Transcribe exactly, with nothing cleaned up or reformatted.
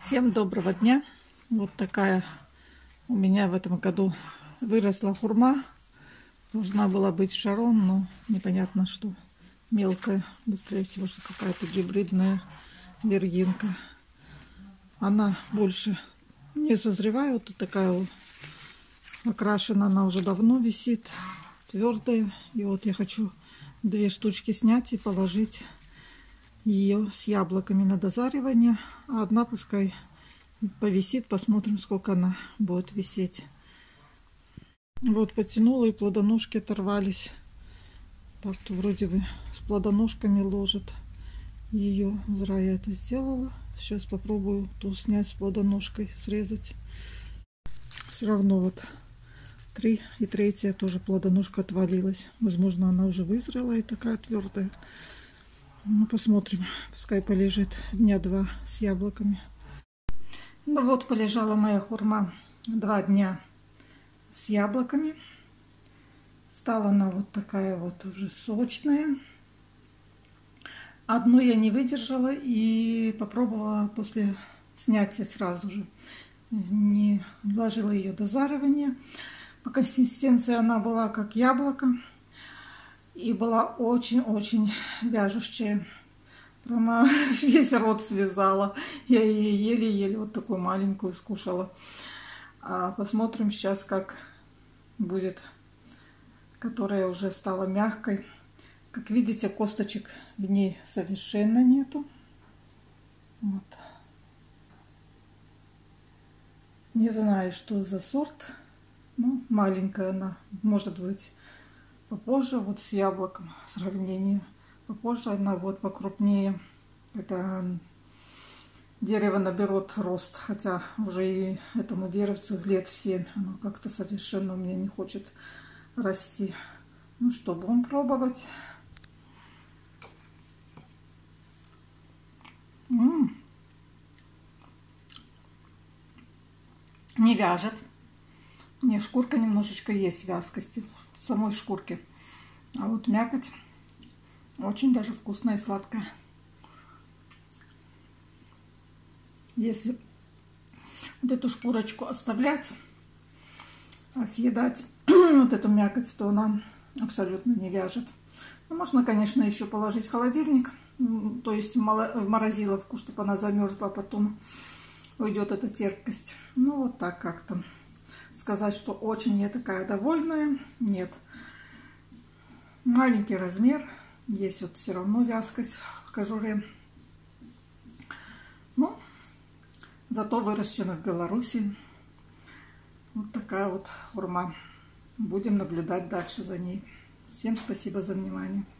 Всем доброго дня. Вот такая у меня в этом году выросла хурма. Должна была быть шарон, но непонятно, что мелкая. Быстрее всего, что какая-то гибридная вергинка. Она больше не созревает. Вот такая вот окрашена, она уже давно висит, твердая. И вот я хочу две штучки снять и положить ее с яблоками на дозаривание, а одна пускай повисит, посмотрим, сколько она будет висеть. Вот потянула, и плодоножки оторвались. Так-то вроде бы с плодоножками ложат ее. Зря я это сделала. Сейчас попробую ту снять с плодоножкой, срезать. Все равно вот три и третья тоже плодоножка отвалилась. Возможно, она уже вызрела и такая твердая. Ну, посмотрим. Пускай полежит дня два с яблоками. Ну вот, полежала моя хурма два дня с яблоками. Стала она вот такая вот уже сочная. Одну я не выдержала и попробовала после снятия сразу же. Не вложила ее до дозаривания. По консистенции она была как яблоко. И была очень-очень вяжущая. Прямо весь рот связала. Я ее еле-еле вот такую маленькую скушала. А посмотрим сейчас, как будет, которая уже стала мягкой. Как видите, косточек в ней совершенно нету. Вот. Не знаю, что за сорт. Ну, маленькая она, может быть. Попозже, вот с яблоком сравнение. Попозже она вот покрупнее. Это дерево наберет рост. Хотя уже и этому деревцу лет семь. Оно как-то совершенно у меня не хочет расти. Ну что, будем пробовать. М-м. Не вяжет. Не, шкурка немножечко есть вязкости в самой шкурке. А вот мякоть очень даже вкусная и сладкая. Если вот эту шкурочку оставлять, а съедать вот эту мякоть, то она абсолютно не вяжет. Ну, можно, конечно, еще положить в холодильник, то есть в морозиловку, чтобы она замерзла, потом уйдет эта терпкость. Ну, вот так как-то. Сказать, что очень я такая довольная, нет. Маленький размер, есть вот все равно вязкость в кожуре. Ну, зато выращена в Беларуси. Вот такая вот хурма. Будем наблюдать дальше за ней. Всем спасибо за внимание.